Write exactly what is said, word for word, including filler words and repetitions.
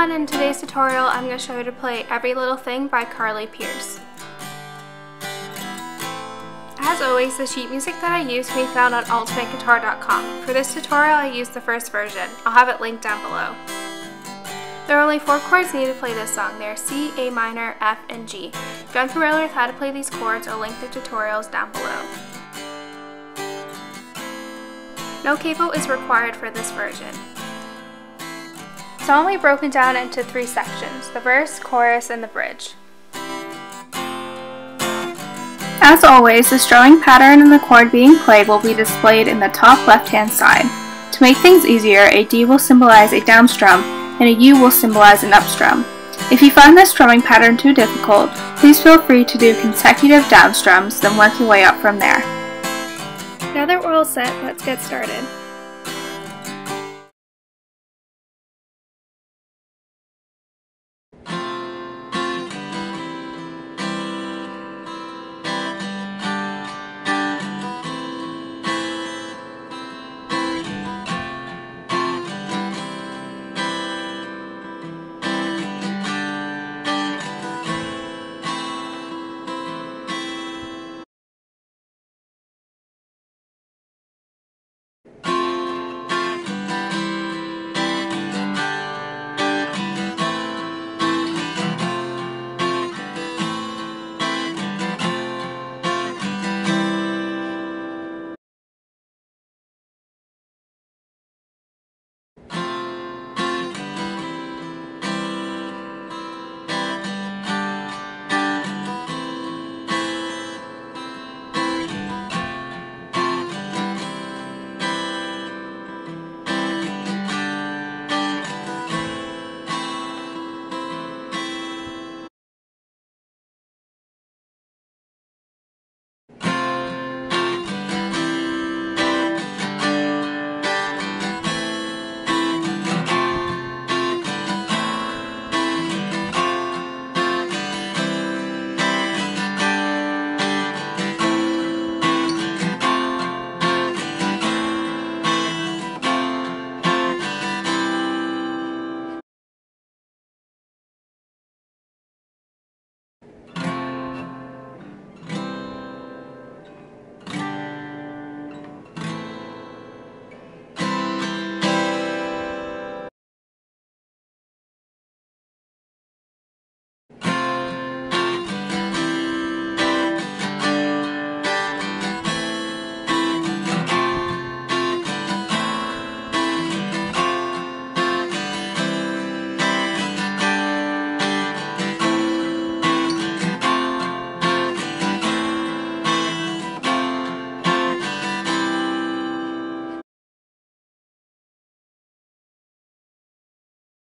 everyone, in today's tutorial I'm going to show you to play Every Little Thing by Carly Pearce. As always, the sheet music that I use can be found on ultimate guitar dot com. For this tutorial I used the first version. I'll have it linked down below. There are only four chords needed to play this song. They are C, A minor, F, and G. If you're unfamiliar with how to play these chords, I'll link the tutorials down below. No capo is required for this version. It's only broken down into three sections: the verse, chorus, and the bridge. As always, the strumming pattern and the chord being played will be displayed in the top left-hand side. To make things easier, a D will symbolize a down strum and a U will symbolize an up strum. If you find this strumming pattern too difficult, please feel free to do consecutive down strums, then work your way up from there. Now that we're all set, let's get started.